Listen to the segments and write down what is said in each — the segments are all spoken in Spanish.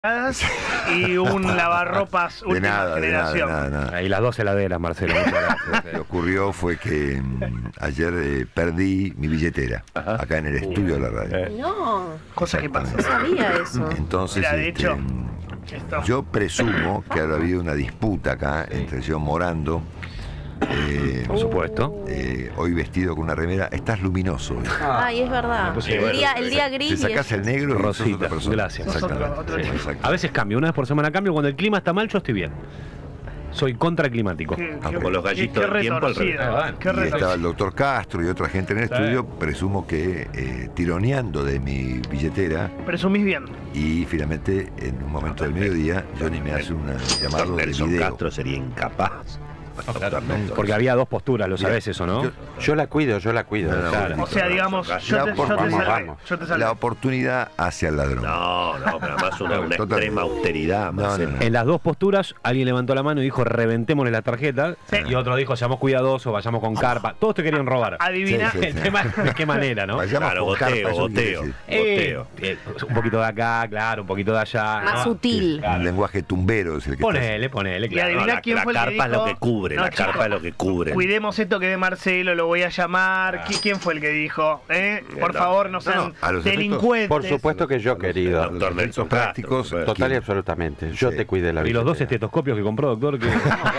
y un lavarropas última generación. De nada. Y las dos heladeras, Marcelo. Lo que ocurrió fue que ayer perdí mi billetera acá en el estudio de la radio. No, cosa que pasa. No sabía eso. Entonces, Mira, de hecho, yo presumo que habrá habido una disputa acá entre John Morando. Por supuesto. Hoy vestido con una remera, estás luminoso hoy. Ay, es verdad. Sí, El día Te gris. sacás el negro y sos Rosita, otra persona. gracias. Exactamente. Otro Sí, tipo. exacto. A veces cambio, una vez por semana cambio. Cuando el clima está mal, yo estoy bien. Soy contraclimático. Como los gallitos del tiempo al revés. Qué Y estaba el retorcido. doctor Castro y otra gente en el estudio, presumo que tironeando de mi billetera, Presumís bien. y finalmente en un momento del mediodía Johnny me hace un llamado de Nelson video. Castro sería incapaz. Porque había dos posturas, ¿lo sabés eso, no? Yo la cuido. Claro. O sea, digamos, yo te salvé. La oportunidad hacia el ladrón. No, pero además una Totalmente. extrema austeridad. No, Marcelo. no. En las dos posturas, alguien levantó la mano y dijo, reventémosle la tarjeta. Sí. Y otro dijo, seamos cuidadosos, vayamos con carpa. Todos te querían robar. Adivina. Sí, sí. El tema es de qué manera, ¿no? Vayamos Claro, con carpa, goteo, eso quiere goteo. decir. Goteo. Un poquito de acá, claro, un poquito de allá. Más ¿no? sutil. Un lenguaje tumbero es el que Ponele, Y claro. adivina la quién fue el que carpa es dijo. lo que cubre, No, la chicos, carpa es lo que cubre. Cuidemos esto que de Marcelo, lo voy a llamar. ¿Quién fue el que dijo? Por favor, no sean a los delincuentes. Por supuesto que yo, querido. Doctor efectos Nelson prácticos, Castro, Total y ¿quién? absolutamente. Yo Sí. te cuidé la vida. Y los dos estetoscopios que compró, doctor, que...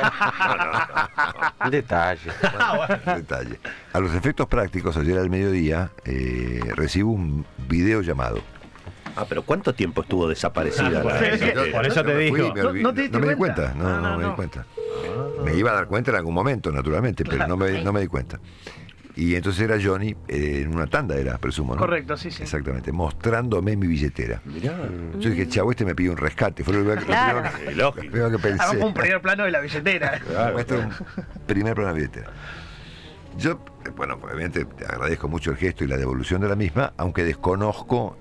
Detalle. Detalle. A los efectos prácticos, ayer al mediodía recibo un video llamado. pero ¿cuánto tiempo estuvo desaparecida la Sí, sí. Por eso te Me fui, digo. me olvidé. ¿No te diste me di cuenta? cuenta. No me di cuenta. Me iba a dar cuenta en algún momento, naturalmente, pero no me di cuenta. Y entonces era Johnny, en una tanda era, presumo, ¿no? Correcto, sí. Exactamente, mostrándome mi billetera. Yo dije, chavo, este me pide un rescate. Fue lo primero Claro. lo primero que pensé. Hagamos un primer plano de la billetera. Muestra un primer plano de la billetera. Yo, bueno, obviamente te agradezco mucho el gesto y la devolución de la misma, aunque desconozco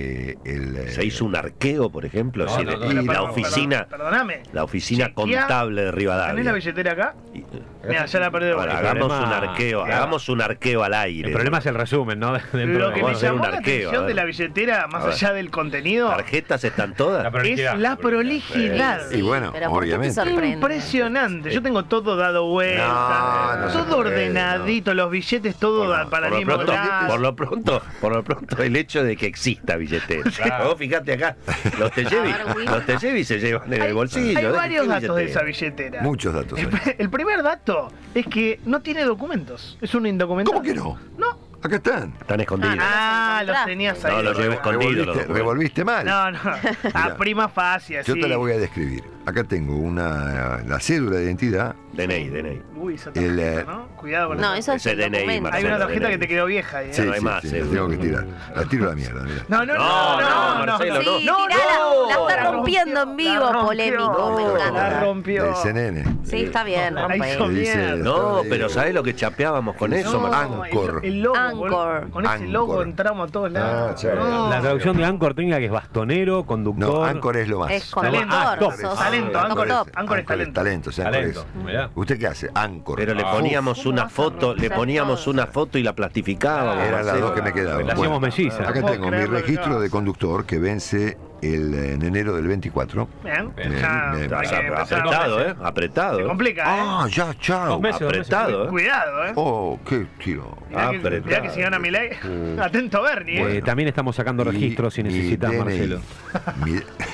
Se hizo un arqueo, por ejemplo. No, es decir, no, no, y Pero, la oficina, Perdóname. la oficina Chequea. contable de ¿Tenés la Rivadavia. billetera acá? Mira, ya la perdí de Bueno, vuelta. hagamos un arqueo al aire. El problema es el resumen, ¿no? Dentro Lo de- que me vamos a hacer llamó un la arqueo, a atención ver. de la billetera, más A ver. allá del contenido, ¿Tarjetas están todas? La es prolijidad. la prolijidad. Y bueno, pero ¿por qué te obviamente. sorprende? Impresionante. Yo tengo todo dado vuelta, No, no todo se puede, ordenadito, los billetes todo para el mismo lado. Por lo pronto, el hecho de que exista billetera. Vos fíjate acá, los Tellevi se llevan en el bolsillo. Hay ¿De varios qué datos de billetera? esa billetera. Muchos datos. El primer dato es que no tiene documentos. Es un indocumentado. ¿Cómo que no? No. Acá están. Están escondidos. Ah, los tenías ahí. No, los llevo escondidos. los documentos. Revolviste mal. No. A prima facie, así. Yo te la voy a describir. Acá tengo la cédula de identidad. DNI. Uy, esa El, tarjeta, ¿no? Cuidado con No, eso. eso es Ese el DNI, documento. Hay una Marcelo, tarjeta DNI. que te quedó vieja ahí. Sí, no hay más, la tengo que tirar. La tiro a la mierda, mira. No, Marcelo, Sí, no. tirala, la está La rompiendo en vivo, rompió. polémico, me La encanta. rompió. De CNN. Sí, está bien, La rompe. hizo Que dice, bien. No, pero ¿sabés lo que chapeábamos con eso, No, Marcelo? Anchor. El logo, Anchor. con ese logo Anchor. entramos a todos lados. Ah, sí. No. La traducción de Anchor técnica que es bastonero, conductor. No, Anchor es lo más. Es Talento. conductor, top. sos Talento, top, Anchor top. Anchor es talento. O sea, Anchor Talento. es- Mirá. ¿Usted qué hace? Anchor. Pero le poníamos ¿Cómo una vas a foto, romper? le poníamos una foto y la plastificábamos. Eran las Marcelo. dos que me quedaban. La hacíamos melliza. Acá No puedo tengo mi creer lo que registro acabas. de conductor que vence en enero del 24. Bien. Bien, Ya, bien. hay que empezar. Apretado, Se Apretado. complica, Ah, ya, chao. 2 meses. Apretado, Cuidado, Oh, qué tiro. Mirá que si gana Milei. Atento, Bernie. También estamos sacando registros si mi necesitas, DNI. Marcelo. Mi,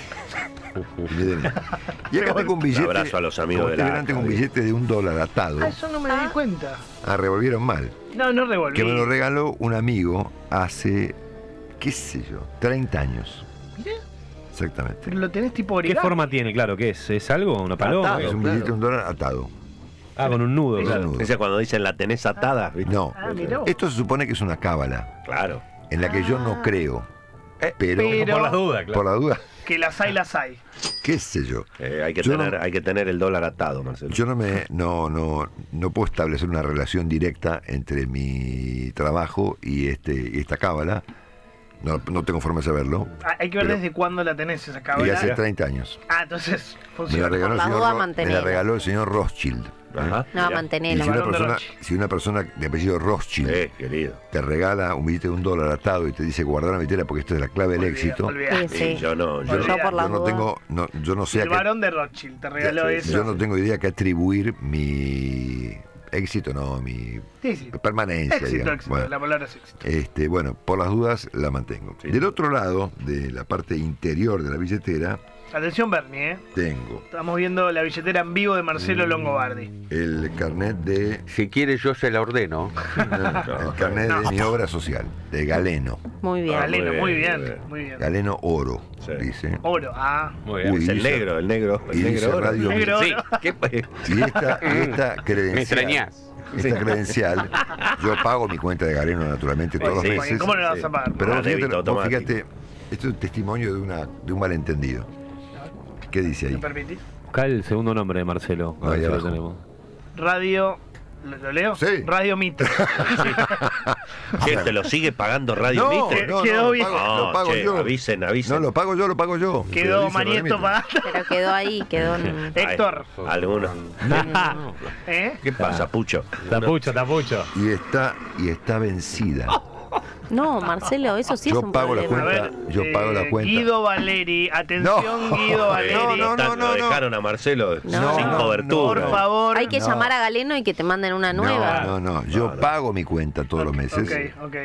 mi DNI. Y acá tengo un billete. Un abrazo a los amigos como de ustedes la verán, tengo un ACA. billete de $1 atado. Ah, eso no me di cuenta. Revolvieron mal. No revolví. Que me lo regaló un amigo hace, qué sé yo, 30 años. Mirá. Exactamente. Pero lo tenés tipo ¿Qué origami. forma tiene? Claro, ¿qué es? ¿Es algo? ¿Una paloma? Atado. Es un claro. billete de $1 atado. Ah, con un nudo, Con un claro. nudo. Ese es cuando dicen la tenés atada, ¿viste? No. Ah, mirá vos. Esto se supone que es una cábala, Claro. en la que yo no creo. Pero, pero- Por las dudas, claro. por la duda, Que las hay. qué sé yo. Hay que Yo tener, no- hay que tener el dólar atado, Marcelo. Yo no puedo establecer una relación directa entre mi trabajo y esta cábala. No tengo forma de saberlo. Ah, hay que ver Pero- desde cuándo la tenés esa Y cábala. hace 30 años. Ah, entonces Me la funciona. regaló, Por la duda, me la mantenela. regaló el señor Rothschild. Ajá. No, Y mantenelo. si una persona de apellido Rothschild Querido. te regala un billete de $1 atado y te dice guardar la billetera porque esto es la clave del éxito, Olvidate. Sí, sí. Yo no. Yo por las dudas. yo no sé El varón de Rothschild te regaló eso. yo no tengo idea que atribuir mi éxito, no, mi Sí. permanencia. Éxito, digamos. éxito. Bueno, La palabra es éxito. bueno, por las dudas la mantengo. Sí. Del otro lado, de la parte interior de la billetera, Atención, Bernie, tengo Estamos viendo la billetera en vivo de Marcelo Longobardi. el carnet de Si quiere yo se la ordeno. el carnet de mi obra social, de Galeno. Muy bien. Galeno, muy muy bien, bien, muy muy bien. Galeno Oro, Sí. dice. Oro, Muy bien. Uy, Es el dice- negro. y dice oro. Radio Negro Sí. oro. ¿Qué? Y esta credencial. Me extrañás. Esta credencial, yo pago mi cuenta de Galeno naturalmente todos Sí, los meses. ¿Cómo no la vas a pagar? Pero Ah, vos débito vos automático. fíjate, esto es un testimonio de un malentendido. ¿Qué dice ahí? ¿Me permitís? Buscá el segundo nombre de Marcelo. A ver Ahí si lo abajo. tenemos. Radio. ¿Lo leo? Sí. Radio Mitre. ¿Qué, ¿Te lo sigue pagando Radio No, Mitre? no, Quedó no, bien. lo pago che, yo. avisen. No, lo pago yo. Quedó Lo dice Radio Manieto Mitre. pagando. Pero quedó ahí, quedó en... Héctor. Algunos. ¿Eh? ¿Qué pasa, Pucho? Tapucho. Y está vencida. No, Marcelo, eso sí Yo es un pago la A problema. cuenta. ver, Yo pago la cuenta. Guido Valeri. Atención, No. Guido Valeri. Lo dejaron a Marcelo No. sin No, cobertura. Por favor. Hay que No. llamar a Galeno y que te manden una nueva. No. Yo pago mi cuenta todos los meses. Ok.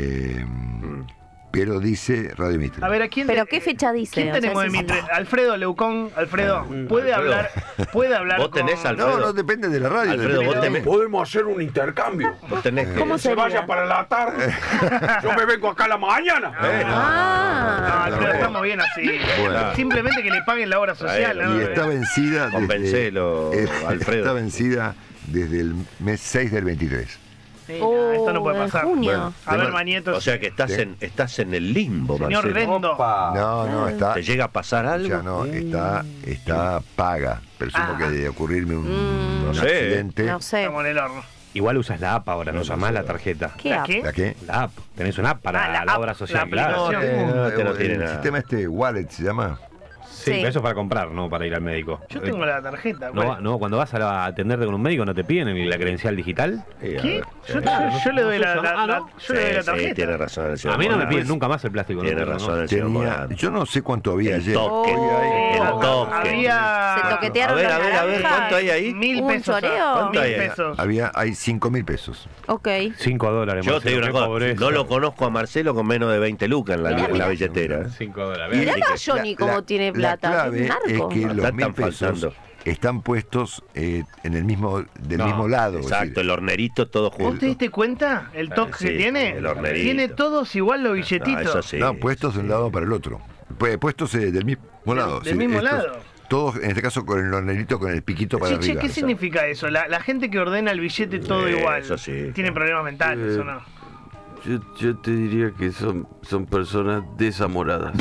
Pero dice Radio Mitre. A ver, ¿a quién ¿Pero qué fecha dice? ¿Quién O sea, tenemos de ese es- Mitre? Alfredo Leucón. Alfredo, ¿puede Alfredo. hablar ¿Vos tenés, con- Alfredo? No depende de la radio. Alfredo, depende vos de tenés- Podemos hacer un intercambio. Vos tenés que... ¿Cómo Se sería? vaya para la tarde. Yo me vengo acá a la mañana. No, Ah, Alfredo, estamos bien así. Bueno. Simplemente que le paguen la obra social. Bueno, ¿no? Y está vencida. Convencelo, Alfredo. Está vencida desde el mes 6 del 23. Sí, no, esto no puede en pasar. junio. Bueno. A ver, Tema- Manieto. O sea que estás en el limbo, Señor Marcelo. Rendo. No, está. ¿Te llega a pasar algo? Ya no, está paga. Presumo que de ocurrirme un No sé. accidente. no sé. Estamos en el horno. Igual usas la app ahora, no usas más la tarjeta. ¿Qué ¿La app? qué? ¿La qué? La app. Tenés una app para la la, app, obra social, la claro. aplicación. No tiene el nada. sistema wallet se llama. Sí, Sí. pero eso es para comprar, no para ir al médico. Yo tengo la tarjeta. No, ¿cuál? no, cuando vas a atenderte con un médico no te piden la credencial digital. Sí, a ¿Qué? ver. Yo le doy la, no se usa- ¿no? yo le doy la Sí, tarjeta. tiene razón el señor A mí no me Morán. piden nunca más el plástico. Tiene ¿no? razón el señor Tenía, Morán. yo no sé cuánto había El ayer. toque. Oh, El toque. había... Se toquetearon A ver, las a ver, naranjas. ¿cuánto hay ahí? 1.000 ¿Un pesos. choreo? ¿Cuánto hay ahí? 1.000 pesos. Hay 5.000 pesos. Ok. $5. Yo te digo una qué cosa, pobreza. no lo conozco a Marcelo con menos de 20 lucas en la billetera. $5. Mirá Así a que Johnny cómo tiene plata. La clave es un es narco. que los Están 1.000 pesos faltando. están puestos en el mismo No, mismo lado. es Exacto, decir, el hornerito todo ¿Vos junto. te diste cuenta? El toque Sí, que tiene. el hornerito. Tiene todos igual los billetitos. Eso sí. no, puestos de un lado para el otro. Puestos del mismo lado. del mismo lado. Todos, en este caso, con el hornerito, con el piquito para Che, arriba. ¿qué significa eso? La gente que ordena el billete todo Sí, igual. eso sí. Tiene problemas mentales, ¿o no? Yo te diría que son personas desamoradas.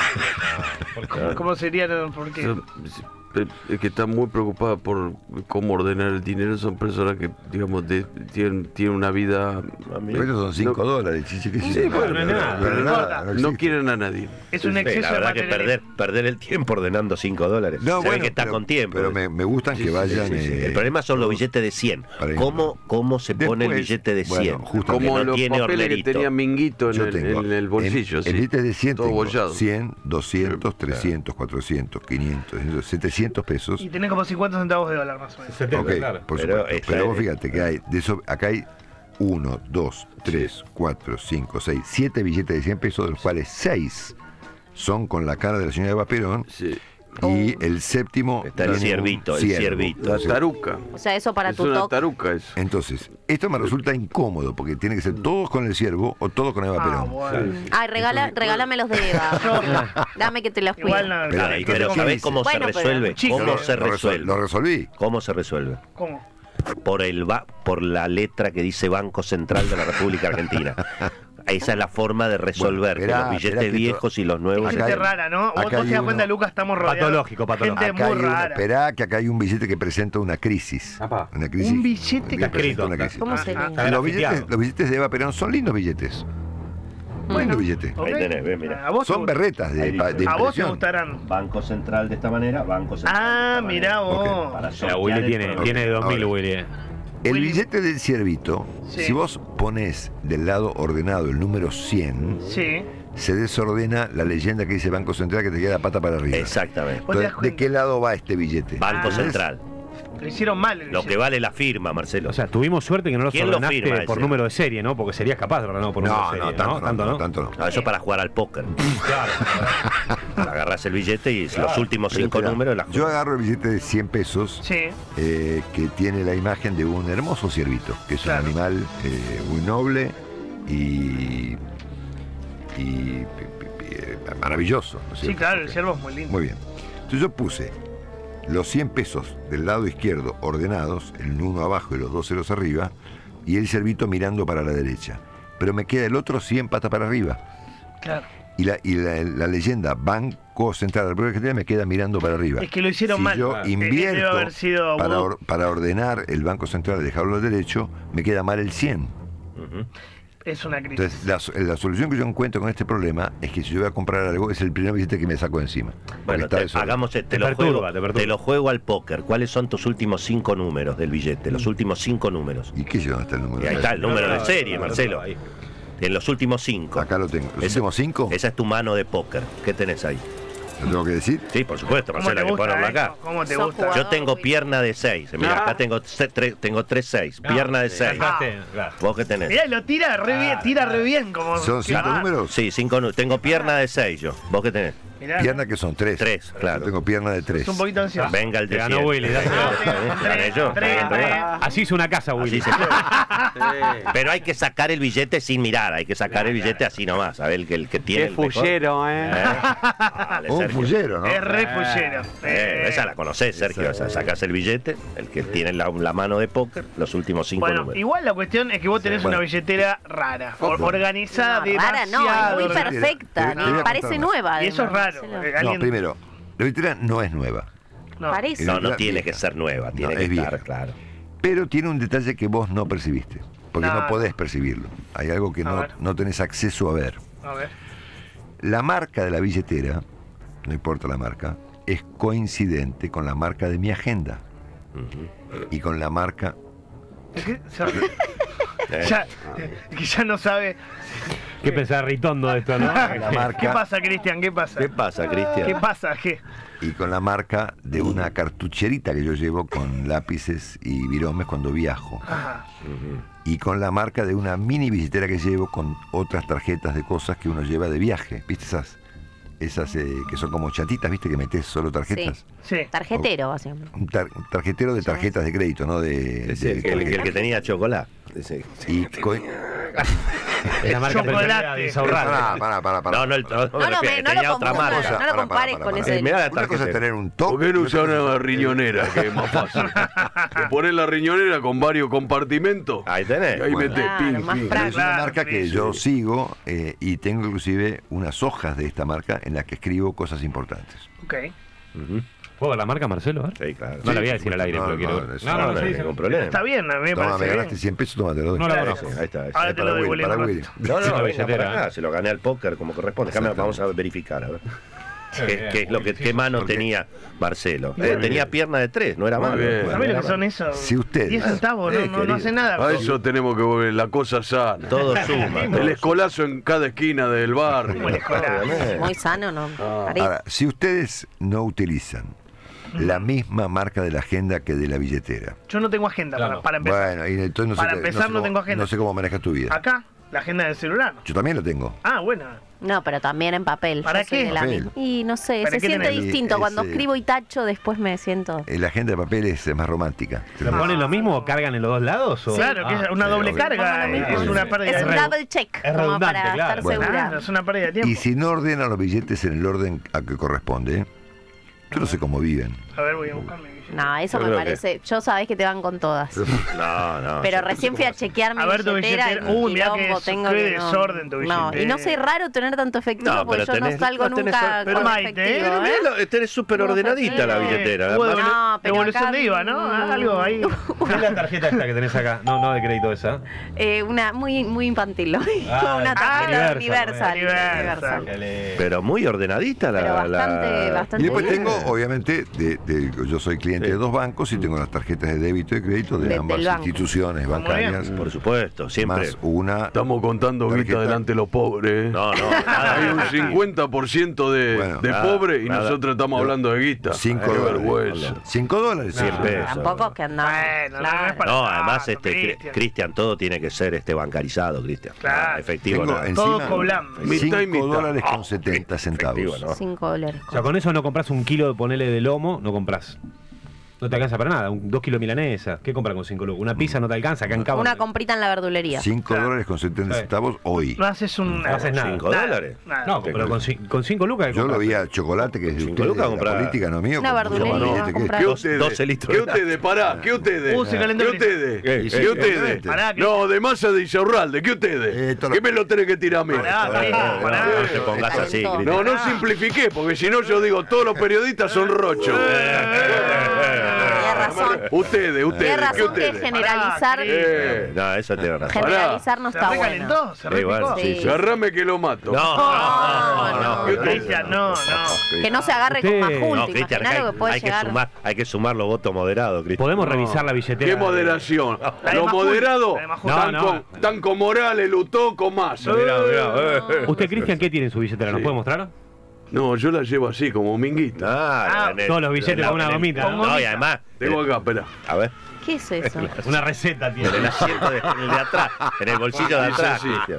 ¿Cómo sería? ¿Por qué? Que están muy preocupadas por cómo ordenar el dinero. Son personas que, digamos, tienen una vida... Pero estos son $5, chiche, ¿qué Sí, bueno, no es nada, no es no nada, importa. no No existe. quieren a nadie. Es un Sí, exceso la de verdad que materialismo. perder el tiempo ordenando $5. No, Se ve bueno, que está pero- con tiempo. Pero me gustan que vayan. El problema son los billetes de 100. Para ir- ¿Cómo se pone el Después, billete de 100? bueno, justamente. Que Como no los tiene papeles hornerito. que tenía Minguito Yo tengo en el bolsillo. el sí. billete de 100 Todo tengo bollado. 100, 200, 300, 400, 500, 700 pesos. Y tenés como 50 centavos de dólar más o menos. 70, Ok, claro. por Pero supuesto. esta Pero vos es- fíjate que hay, de eso, acá hay 1, 2, 3, 4, 5, 6, 7 billetes de 100 pesos, de los cuales 6 son con la cara de la señora Eva Perón. Sí. Y el séptimo Está el tiene un ciervito, el ciervo. ciervito. La Entonces, taruca. O sea, eso para Es tu una toque. taruca eso. entonces, esto me resulta incómodo porque tiene que ser todos con el ciervo o todos con Eva Ah, Perón. bueno. Ay, regálame los de Eva. Dame que te los cuido. Igual no. Pero- Claro, pero ¿qué ¿sabés dice? cómo Bueno, se pero- resuelve? Chicos, ¿Cómo se Lo resuelve? resolví. ¿Cómo se resuelve? ¿Cómo? Por la letra que dice Banco Central de la República Argentina. Esa es la forma de resolver Bueno, que esperá, los esperá billetes que viejos y los nuevos. Es Acá gente hay- rara, ¿no? Vos acá te hay das uno- cuenta, Lucas, estamos rodeados. Patológico. Gente Acá muy hay una, rara. esperá que acá hay un billete que presenta una crisis. Apa. Una crisis. Un billete que presenta escrito. una crisis. ¿Cómo sería? Está Los grafiteado. billetes de Eva Perón son lindos billetes. Bueno, billete. Ok. Ahí tenés, ves, mira. ¿A vos Son te berretas de Ahí dice. ¿A vos te impresión. gustarán? Banco Central de esta manera, Banco Central de Ah, esta mirá manera. vos. Para La sortear Willy el tiene, programa. tiene de 2000, Ahora. Willy. El billete del ciervito, Sí. si vos pones del lado ordenado el número 100, Sí. se desordena la leyenda que dice Banco Central que te queda la pata para arriba. Exactamente. Vos te das Entonces, ¿de cuenta. qué lado va este billete? Banco Ah. Central. Lo hicieron mal. el Lo que billete. vale la firma, Marcelo. O sea, tuvimos suerte que no los ¿Quién lo ordenaste firma por ese? número de serie, ¿no? Porque serías capaz de ordenarlo por número de No, serie, no, tanto no, Tanto no. tanto no. No, eso para jugar al póker. Claro. Agarrás el billete y los últimos 5 Mirá, números la yo agarro el billete de 100 pesos Sí. que tiene la imagen de un hermoso ciervito, que es Claro. un animal muy noble y maravilloso. ¿no es Sí, cierto? claro, el ciervo es muy lindo. Muy bien. Entonces yo puse los 100 pesos del lado izquierdo ordenados, el 1 abajo y los 2 ceros arriba, y el ciervito mirando para la derecha. Pero me queda el otro 100 patas para arriba. Claro. Y la leyenda Banco Central de la República Argentina me queda mirando para arriba. Es que lo hicieron si mal. yo Debe invierto haber sido para, Voodoo. para ordenar el Banco Central y dejarlo al derecho, me queda mal el 100. Es una crisis. Entonces, la solución que yo encuentro con este problema es que si yo voy a comprar algo, es el primer billete que me saco de encima. Porque Bueno, está desordenado. hagamos, Te perturba. te lo juego al póker. ¿Cuáles son tus últimos 5 números del billete? Los últimos 5 númeos. ¿Y qué dónde está el número? Y ahí está el número de serie, Marcelo. Ahí. En los últimos 5. Acá lo tengo. ¿Los últimos 5? Esa es tu mano de póker. ¿Qué tenés ahí? ¿Lo tengo que decir? Sí, por supuesto, ¿Cómo Marcelo, te hay que gusta, ponerlo acá. ¿Cómo te Sos gusta? jugador. Yo tengo pierna de 6. Mira, acá tengo 3 6. Pierna de 6. Claro. ¿Vos qué tenés? Mirá, lo tira re bien, tira re bien. Como, ¿Son qué 5 va. números? Sí, 5 números. Tengo pierna de 6 yo. ¿Vos qué tenés? Mirá, Pierna que son 3. 3, claro. Yo tengo pierna de 3. es un poquito ansioso. Venga el Te de ganó 100. Willy, dáselo. Gané yo. Tres. Así hizo una casa, Willy. Así se Pero hay que sacar el billete sin mirar, hay que sacar el billete así nomás, a ver el que tiene Qué el mejor. fullero, Dale, Un Sergio. fullero, ¿no? Es re fullero. Esa la conocés, Sergio. Esa, sacás el billete, el que tiene la mano de póker, los últimos 5 Bueno, números. igual la cuestión es que vos tenés Bueno. una billetera rara, organizada No, rara no, es demasiado. muy Mira, perfecta. te voy a Parece contar más. nueva. Y eso es además, raro. Marcelo. No, Alguien- primero, la billetera no es nueva. no. Parece. No, no la tiene vieja. que ser nueva, tiene No, que es estar, vieja. claro. Pero tiene un detalle que vos no percibiste. Porque No, no podés percibirlo. Hay algo que A no, ver. no tenés acceso a ver. A ver. La marca de la billetera, no importa la marca, es coincidente con la marca de mi agenda. Y con la marca... Es que ya, es que ya no sabe. ¿Qué pensaba Ritondo de esto, no? La marca ¿Qué pasa, Cristian? ¿Qué pasa? ¿Qué pasa, Cristian? ¿Qué pasa? ¿Qué? y con la marca de una cartucherita que yo llevo con lápices y viromes cuando viajo. Ajá. Y con la marca de una mini billetera que llevo con otras tarjetas de cosas que uno lleva de viaje. ¿Viste esas que son como chatitas, viste, que metes solo tarjetas? Sí. Tarjetero, básicamente. Un tarjetero de tarjetas de crédito, ¿no? Ese, el que tenía chocolate. Ese. Y Es la marca Chocolate. preferida de Insaurralde. Pará. No, no, No tenía lo otra compares, marca. no lo compares con ese. Mirá la Una cosa es tarjeta. tener un ¿Por top. qué no usar una riñonera, que es más fácil? Te pones la riñonera con varios compartimentos. Ahí tenés. Y ahí Bueno. metés Claro, ping, más ping. práctico. Es una Claro, marca que sí, yo sigo y tengo inclusive unas hojas de esta marca en las que escribo cosas importantes. Ok. ¿Puedo ver la marca, Marcelo? Sí, claro. No la voy a decir al aire, No, pero quiero no, ver. eso No, No, no, no sí, hay sí. ningún problema. Está bien, a mí me Toma, parece me bien. ganaste 100 pesos, toma, te lo doy. No la Claro. conozco. Ahí está. Ahora te lo Para doy, Willy, Willy. para un Willy. rato. No, Sí, la venga billetera. para acá, se lo gané al póker como corresponde. Déjame, vamos a verificar, a ver. ¿Qué mano Porque- tenía Marcelo? Muy Tenía pierna de 3, no era Muy malo. bien. ¿Sabés lo que son esos? Si usted- 10 centavos, no querido. hace nada. A eso tenemos que volver la cosa sana. Todo suma. El escolazo en cada esquina del barrio. Como el escolar. Muy sano, ¿no? Parece. Ahora, si ustedes no utilizan la misma marca de la agenda que de la billetera, Yo no tengo agenda Claro. para empezar. bueno, y entonces no sé, Para empezar, no cómo, tengo agenda. no sé cómo manejas tu vida. Acá, la agenda del celular. Yo también la tengo. Ah, bueno. No, pero también en papel. ¿Para Yo soy qué? de la Papel. misma. Y no sé, ¿Para se qué siente tenés? distinto. Cuando Ese- escribo y tacho, después me siento. La agenda de papel es más romántica. ¿Lo ponen lo mismo o cargan en los dos lados? O? Claro, que es una sí, doble obvio. carga. Es una pérdida Es de un tiempo. double check, es como redundante, para claro. estar Bueno. segura. Claro, es una pérdida de tiempo. Y si no ordenan los billetes en el orden a que corresponde, yo no sé cómo viven. A ver, voy a buscar mi No, eso Yo me creo parece. Yo sabés que te van con todas. No. Pero recién fui a chequear mi A ver tu billetera y billetera. un Uy, mirá quilombo que tengo qué que no. desorden tu No, y no billetera. soy raro tener tanto efectivo No, porque pero yo no tenés- salgo no tenés- nunca pero con Maite, efectivo, Tenés súper No, ordenadita la porque- billetera. Hubo además. No, pero devolución acá- de IVA, ¿no? Algo ahí. ¿Qué es la tarjeta esta que tenés acá? No de crédito esa. Una muy infantil, ¿no? Ah, Una tarjeta Universal, universal. Pero muy ordenadita Pero bastante Y después bien. tengo, obviamente, yo soy cliente de dos bancos y tengo las tarjetas de débito y crédito de Del ambas banco. instituciones bancarias. Por supuesto, siempre. Más una. Estamos contando Tarjeta. guita delante de los pobres. No, nada. Hay un 50% de Bueno, pobres y nada. nosotros estamos hablando de guita. $5. Qué vergüenza. $5. sí. 100 pesos. Tampoco es que andamos. Bueno, no claro. es para No, tanto, además, Cristian. Cristian, todo tiene que ser bancarizado, Cristian. Claro. Efectivo, Tengo nada. Todo encima coblando. Mitad y mitad. $5.70 centavos. Efectivo, ¿no? $5. O sea, con eso no compras un kilo de ponele de lomo, no compras. No te alcanza para nada. 2 kilos de milanesa. ¿Qué compras con 5 lucas? Una pizza no te alcanza. Acá en Cabo. Una comprita en la verdulería. $5.70 centavos hoy. No haces un. No haces nada. $5. Nada. No, pero con 5 lucas. ¿qué Yo lo compras? vi a chocolate, que es de 5 ustedes, lucas la comprar política no mío. Una con mucho más verdulería, billete que comprar. este. ¿Qué Dos- ustedes? 12 litros ¿Qué de ustedes? Pará, ¿qué ustedes? Se calentó ¿Qué el litro. ustedes? ¿Qué? Sí, ¿Qué ustedes? obviamente. Pará, No, de masa de Isaurralde, ¿qué ustedes? Esto lo- ¿Qué me lo tenés que tirar a mí? Pará, Cristian, pará. No te pongas así, Calentó. Cristian. No simplifiqué, porque si no yo digo, todos los periodistas son rochos. Tienes razón. Ustedes, Tienes ¿qué razón que ustedes? generalizar. No, eso tiene razón. Generalizar no Se está bueno. recalentó, se Sí, bueno, repicó. sí, Sí. Agarrame que lo mato. No. Cristian, no. Que no se agarre con Usted- Majul, No, te Cristian, imaginas lo que puede llegar. hay que sumar los votos moderados, Cristian. Podemos revisar la billetera. ¿Qué moderación? La de Los Majul, moderados la de Majul. están, No, no. Están con Morales, Lutó, con Massa. Mirá. ¿Usted, Cristian, qué tiene en su billetera? ¿Nos Sí. puede mostrar? No, yo la llevo así, como minguita. Todos los billetes con una gomita, ¿no? No, y además. Tengo acá, espera. A ver, ¿Qué es eso? Una receta en tiene. el asiento en el de atrás, en el bolsillo de Dice atrás, así. Cristian.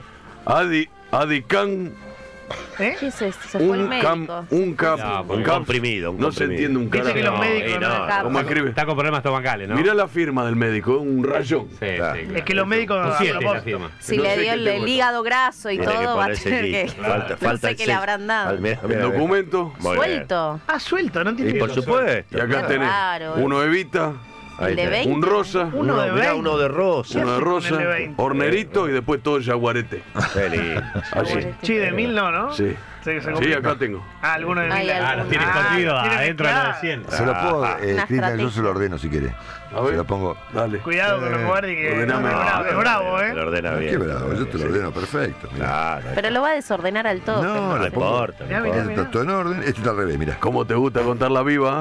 Adican, ¿Eh? ¿Qué es esto? Se fue el médico. un cap, No, Un cap- comprimido, un No se comprimido. entiende un Dice carajo. que los médicos y no. no. ¿Cómo escribe? Está con problemas estomacales, ¿no? Mirá la firma del médico, un rayón. Sí, sí, claro. Es que los médicos. Con a 7 la propósito. firma. Si No le sé dio qué el tengo. hígado graso y Tiene que todo, va a ponerse tener allí. que. Falta No sé el qué le sello. habrán dado. Mira, El mira. documento. Muy bien. Suelto. Ah, suelto, no Y entiendo. por supuesto. Y acá tenés Raro, uno Evita, Ahí El de tenés. 20. un rosa, Uno de Mirá, 20. uno de rosa. uno de rosa, el de 20. hornerito y después todo el jaguarete. Qué lindo. Así. Sí, de 1000 no, ¿no? Sí. Se Sí, complica. acá tengo. Ah, alguno de 1000. Hay Ah, los tiene escondido tiene adentro de mezclado. los de 100. Se lo puedo, Una Cristian, yo estrategia. se lo ordeno si quiere. A ver. Se lo pongo. Dale. Cuidado con los guardias que. Ordename. Es bravo, Te lo ¿eh? ordena bien. Qué bravo, yo te lo ordeno perfecto. Mirá. Claro. Pero lo va a desordenar al todo. No, No le pongo. importa. Mirá, no mirá, importa. mirá. Está todo en orden. Este está al revés, mira. ¿Cómo te gusta contarla viva?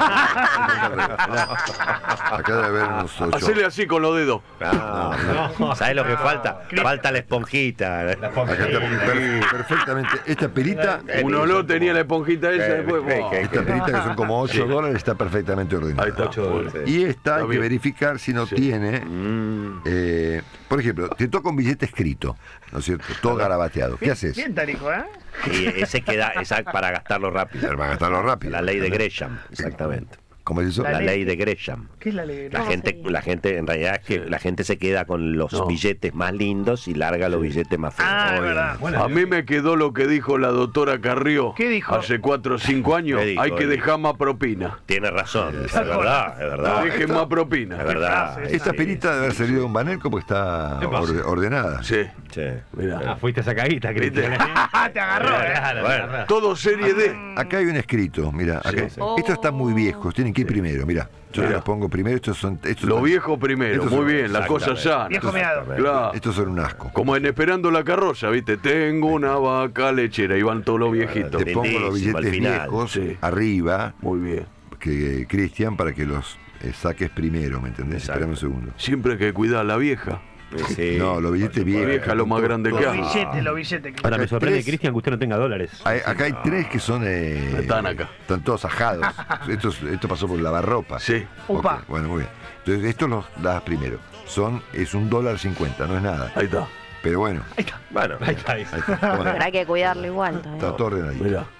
Acá debe haber unos 8. Hacele así con los dedos. No. ¿Sabes lo que falta? Falta la esponjita. Acá está perfectamente. Esta pelita, Uno no tenía la esponjita esa después. esta pelita que son como $8 está perfectamente ordenada. Ahí está. Y esta hay que bien. verificar si no Sí. tiene, por ejemplo, te toca un billete escrito, ¿no es cierto? Todo garabateado. ¿Qué haces? Bien, Tarico, ¿eh? Y ese queda esa para gastarlo rápido. Van a gastarlo rápido. La ley de Gresham, exactamente. ¿Cómo es eso? La La ley- ley de Gresham. ¿Qué es la ley? La ¿Cómo gente, sería? la gente, en realidad es que la gente se queda con los No. billetes más lindos y larga los billetes más feos. Ah, es verdad. A mí me quedó lo que dijo la doctora Carrió. ¿Qué dijo? Hace 4 o 5 años. ¿Qué dijo? Hay que dejar más propina. Tiene razón, es verdad, es verdad. Dejen más propina. Es verdad. Esta pelita debe haber salido de un banelco porque está ordenada. Sí, Sí. mirá. Ah, fuiste a esa caguita, Cristian. Ah, te agarró, ¿eh? Claro, Bueno. claro. Todo serie D. Acá hay un escrito, mira, acá. sí. Estos están muy viejos, tienen que ir primero, mira. Yo Mira. los pongo primero, estos son. Lo viejo primero. Estos Muy son- bien, la cosa sana. Viejo meado. Claro. Estos son un asco. Como en Esperando la carroza, ¿viste? Tengo una vaca lechera y van todos los viejitos. Te pongo los Lindísimo, al billetes final. viejos Sí. arriba, Muy bien. que Cristian, para que los saques primero, ¿me entendés? Exacto. Espérame un segundo. Siempre hay que cuidar a la vieja. Sí. No, los billetes La viejos. vieja es lo más grande que Los hay. billetes, los billetes. Ahora, me Acá sorprende, tres. Cristian, que usted no tenga dólares. Acá hay tres que son. Están acá. Están todos ajados. Esto pasó por lavarropa. Sí. Ok, Upa. bueno, muy bien. Entonces, estos los das primero. Es $1.50, no es nada. Ahí está. Pero bueno, Bueno, Ahí está, ahí está. ahí está. Bueno, Pero hay que cuidarlo igual. está todo ordenadito. Mirá.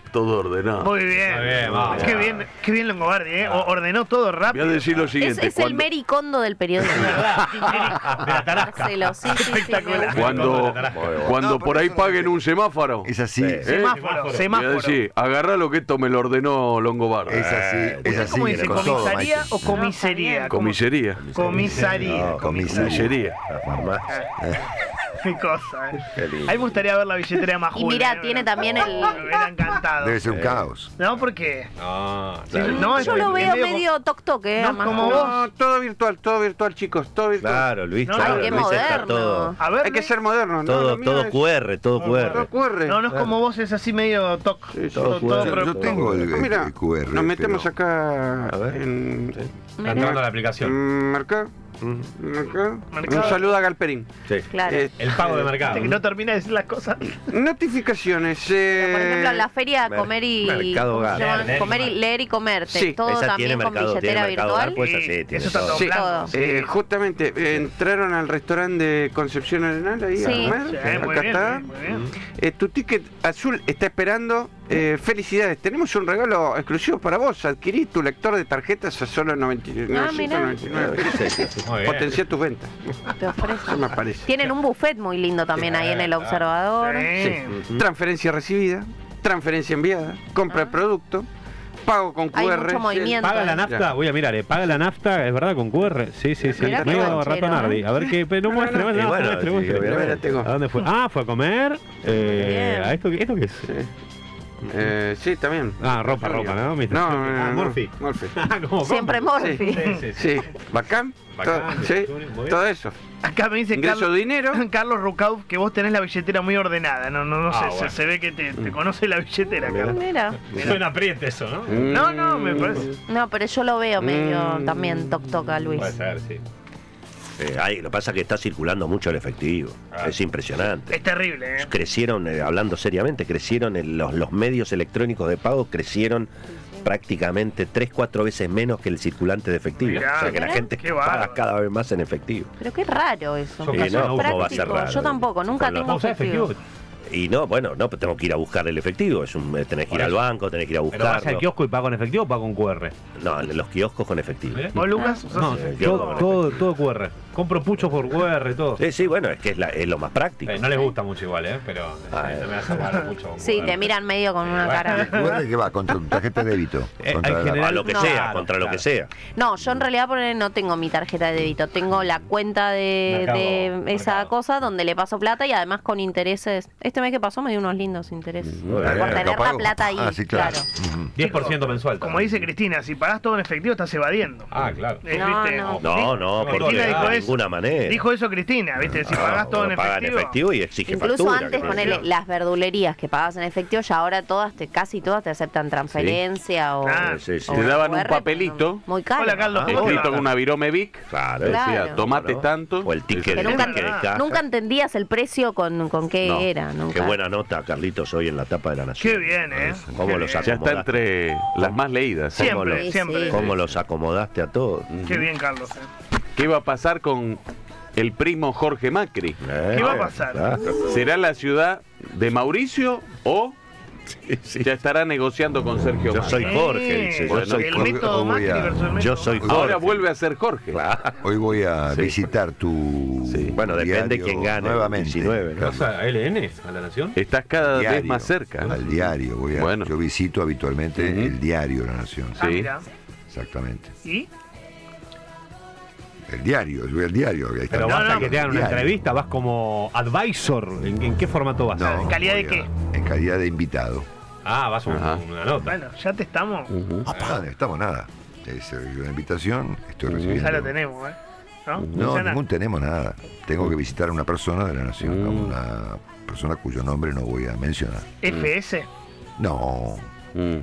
todo ordenado. Muy bien. Muy bien, vamos. Qué bien Longobardi, ¿eh? Ordenó todo Voy rápido. a decir lo siguiente. Es el Mary Kondo del periodismo. De la Tarasca. Marcelo, sí, sí, sí, me Espectacular. gusta. Cuando No, por por ahí eso paguen no- un semáforo, Es así. Semáforo, voy a semáforo. decir, agarrá lo que esto me lo ordenó Longobardi. Es así. Es ¿Usted así. cómo dice? con todo, ¿Comisaría maestro. o comisaría? ¿Cómo? Comisaría. Comisaría. Comisaría. La farmacia. Qué cosa, ¿eh? Qué lindo. A mí me gustaría ver la billetera de Majul. Y mirá, ¿eh? tiene también el... Me hubiera encantado. Debe ser un caos. No, ¿por qué? No, No, Yo es- lo es veo medio toc-toc, No, Majul. como vos. No, todo virtual, chicos, todo virtual. Claro, Luis, No, claro, ay, qué Luis está moderno. todo, A ver. Hay que ser moderno, ¿no? todo, Lo mío todo es- QR, todo Todo QR. QR. No, no es como vos, es así medio toc. Sí, todo todo QR. Yo tengo el Mira, QR. nos metemos pero- acá A ver. en Está entrando la aplicación. Mercado. Mercado. Mercado. Un saludo a Galperín. Sí. Claro. El pago de mercado. Que no termina de decir las cosas. Notificaciones. Por ejemplo, en la feria Mer- comer y Mercado ¿cómo se Hogar. llama? Leer y comer y comer. leer y comer. Sí, Todo esa también tiene con mercado, tiene billetera mercado virtual. Hogar, pues Sí, así, tiene eso está todo. todo Sí. blanco. Justamente, entraron al restaurante de Concepción Arenal ahí Sí. a comer. Sí, muy Acá bien, está. muy bien. Tu ticket azul está esperando. Felicidades, tenemos un regalo exclusivo para vos. Adquirí tu lector de tarjetas a solo 999 pesos. Muy bien. Potencia tus ventas. Te ofrecen. Eso me parece. Tienen un buffet muy lindo también ahí en el observador. Sí. Transferencia recibida, transferencia enviada, compra de producto, pago con Hay QR. mucho movimiento. ¿Paga la ahí. nafta? Voy a mirar, ¿paga la nafta? ¿Es verdad? ¿Con QR? Sí, sí, sí. Mirá qué Medio banchero, ratonardi. A ver qué. Pero muestre, Y muestre, bueno, muestre, sí, muestre. obviamente. La tengo. ¿A dónde fue? Ah, fue a comer. Bien. ¿A esto qué es? Sí, también. Ah, ropa, ¿no? Mister? No, Ah, Morphy. Morphy. Ah, como Siempre Morphy. Morphy. Sí, sí, sí. Sí, bacán. Bacán, Todo, sí, muy bien. todo eso. Acá me dice Ingreso Carlos, dinero. Carlos Rucauf que vos tenés la billetera muy ordenada. No Ah, sé, bueno. se ve que te conoce la billetera, Carlos. Mira. Suena apriete eso, ¿no? No, me parece. No, pero yo lo veo medio también toc-toc a Luis. Puede ser, sí. Lo que pasa es que está circulando mucho el efectivo. Ah. Es impresionante. Es terrible, ¿eh? Crecieron, hablando seriamente, crecieron los medios electrónicos de pago, crecieron prácticamente 3-4 veces menos que el circulante de efectivo. Mirá, o sea que la mirá. gente Qué paga bárbaro. cada vez más en efectivo. Pero qué raro eso. Yo porque casi eso no es uso, va a ser práctico. raro. Yo tampoco, nunca Con los- tengo ¿Vos usás efectivo. efectivo? Y no, bueno, no, tengo que ir a buscar el efectivo. Tenés que ir al banco, tenés que ir a ¿Pero vas al buscarlo. kiosco y pago con efectivo o pago con QR? No, en los kioscos con efectivo. ¿Eh? ¿Vos, Lucas? usás No, efectivo? todo QR. Compro puchos por QR, todo. Sí, sí, bueno, es que es lo más práctico. No les gusta mucho igual, pero Ah, no me vas a pagar mucho. con Sí, QR. te miran medio con una cara. ¿Recuerda que va contra tu tarjeta de débito? Contra en la- general- A lo que No. sea, Claro, contra lo claro. que sea. No, yo en realidad por ejemplo, no tengo mi tarjeta de débito, tengo la cuenta de esa Mercado. cosa donde le paso plata y además con intereses. Este mes que pasó me dio unos lindos intereses. Muy Por bien. tener la Pago. plata ahí, Ah, sí, claro. Ujú. 10% mensual. Como dice Cristina, si pagás todo en efectivo estás evadiendo. Ah, claro. No, ¿Viste? no. No, no, Cristina porque dijo de eso. ninguna manera. Dijo eso Cristina, ¿viste? Si No, pagás todo en uno paga efectivo. y exige Incluso factura. antes que ponele no- las verdulerías que pagabas en efectivo, ya ahora casi todas te aceptan transferencia o, Ah, sí, sí. o Te daban un QR, papelito. muy caro. Hola, Carlos. ¿cómo te Escrito va? con una virome Vic. Claro, Claro. Decía, tomate ¿no? tanto. O el ticket, Que el nunca, ticket de caja. nunca entendías el precio con qué No. era. Qué Nunca. buena nota, Carlitos, hoy en la tapa de la Nación. Qué bien, ¿eh? ¿Cómo Qué los bien. Ya está acomodaste? entre las más leídas. Siempre, ¿Cómo Sí, siempre. sí. ¿Cómo los acomodaste a todos? Qué bien, Carlos. ¿Qué va a pasar con el primo Jorge Macri? ¿Qué va a pasar? Claro. ¿Será la ciudad de Mauricio o ya estará negociando con Sergio Yo Macri? soy Jorge, dice. Yo Bueno, soy el Jorge. método Hoy voy Macri a- versus el método Yo soy Macri. Jorge. Ahora vuelve a ser Jorge. Hoy voy a Sí. visitar tu Sí. Bueno, depende diario quién gane, nuevamente. 19, ¿no? ¿Vas a LN, a la Nación? Estás cada vez Diario, más cerca. Al diario. Bueno. Yo visito habitualmente Ujú. el diario de la Nación. Ah, Sí. mira. Exactamente. ¿Y? El diario, yo voy al diario. Ahí está. Pero No, vas a no, que te hagan una diario. entrevista, vas como advisor. ¿En qué formato vas? No, ¿En calidad de voy qué? En calidad de invitado. Ah, vas a Ajá. una nota. Bueno, ya te estamos. Ah, no estamos nada. Es una invitación, estoy recibiendo. Ya lo tenemos, ¿eh? ¿No? No, Luciana? ningún tenemos nada. Tengo que visitar a una persona de la Nación, a una persona cuyo nombre no voy a mencionar. FS. No. Mm.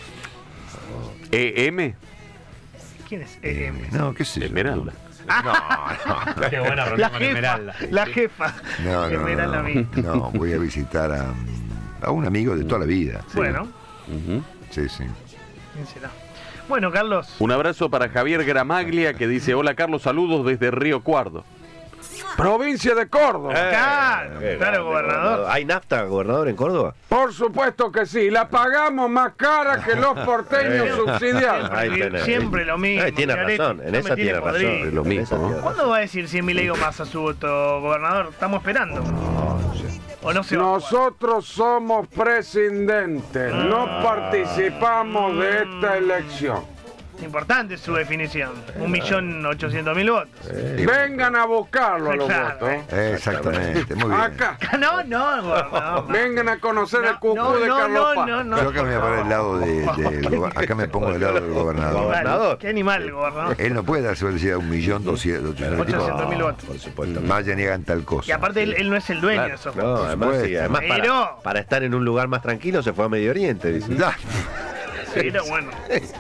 EM, ¿Quién es EM? No, qué sé yo. Esmeralda. Qué buena La reunión con jefa. Esmeralda. La jefa. No, Esmeralda Vista. no, voy a visitar a un amigo de toda la vida. Bueno, Ujú. Sí, sí. ¿quién será? Bueno, Carlos. Un abrazo para Javier Gramaglia que dice: hola Carlos, saludos desde Río Cuarto. Provincia de Córdoba. Claro, gobernador. ¿Hay nafta, gobernador, en Córdoba? Por supuesto que sí. La pagamos más cara que los porteños subsidiados. Siempre lo mismo. Tiene razón, en esa tiene razón. Es lo mismo. ¿Cuándo va a decir si Milei o Massa su voto, gobernador? Estamos esperando. No sé. ¿O no se va Nosotros somos presidentes, no participamos de esta elección. Importante su definición. 1.800.000 votos. Vengan a buscarlo a los votos. Exactamente, muy bien. Acá. No, gobernador. Vengan a conocer el cucú de Carlos Paz. Yo acá me voy a poner del lado acá me pongo del lado del gobernador. Qué animal, gobernador. Él no puede darse velocidad a 1.200.000 votos. Por supuesto. Más ya niegan tal cosa. Y aparte él no es el dueño de esos No, votos. además para estar en un lugar más tranquilo se fue a Medio Oriente, dice. Pero bueno.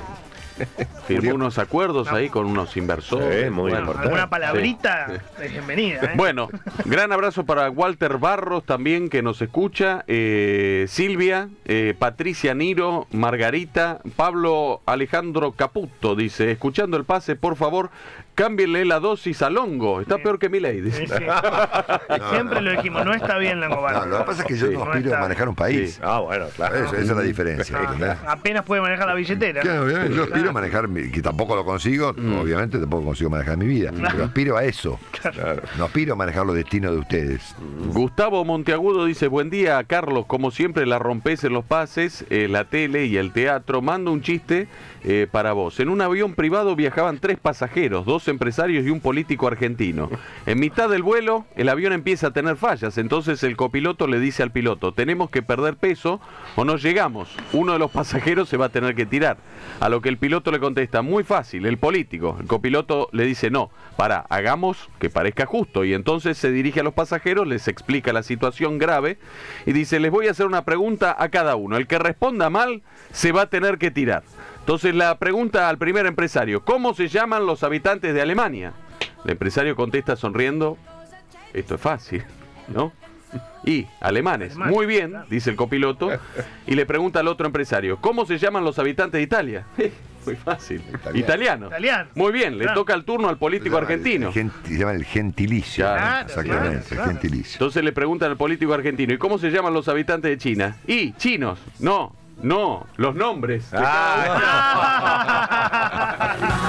Firmó unos acuerdos ahí con unos inversores. Sí, muy importante. Alguna palabrita es bienvenida. Bueno, gran abrazo para Walter Barros también que nos escucha, Silvia, Patricia Niro, Margarita, Pablo Alejandro Caputo dice, escuchando el pase, por favor, cámbienle la dosis al hongo, está peor que Milei, dice. Sí. Siempre lo dijimos, no está bien la No, lo que pasa es que yo no aspiro a manejar un país. Sí. Ah, bueno, claro. Esa es la diferencia. ¿entendés? Apenas puede manejar la billetera. Claro, yo aspiro a manejar, que tampoco lo consigo, obviamente tampoco consigo manejar mi vida, pero aspiro a eso. Claro. No aspiro a manejar los destinos de ustedes. Gustavo Monteagudo dice, buen día Carlos, como siempre la rompes en los pases, la tele y el teatro, mando un chiste para vos. En un avión privado viajaban 3 pasajeros, 2 empresarios y un político argentino. En mitad del vuelo el avión empieza a tener fallas, entonces el copiloto le dice al piloto, tenemos que perder peso o no llegamos, uno de los pasajeros se va a tener que tirar. A lo que el piloto le contesta, muy fácil, el político. El copiloto le dice, no, hagamos que parezca justo. Y entonces se dirige a los pasajeros, les explica la situación grave y dice, les voy a hacer una pregunta a cada uno. El que responda mal se va a tener que tirar. Entonces la pregunta al primer empresario, ¿cómo se llaman los habitantes de Alemania? El empresario contesta sonriendo, esto es fácil, ¿no? Y alemanes, muy bien, dice el copiloto, y le pregunta al otro empresario, ¿cómo se llaman los habitantes de Italia? Muy fácil, italiano. Muy bien, le toca el turno al político argentino. Se llama el gentilicio. Claro, exactamente, el gentilicio. Entonces le preguntan al político argentino, ¿y cómo se llaman los habitantes de China? Y chinos, no, los nombres.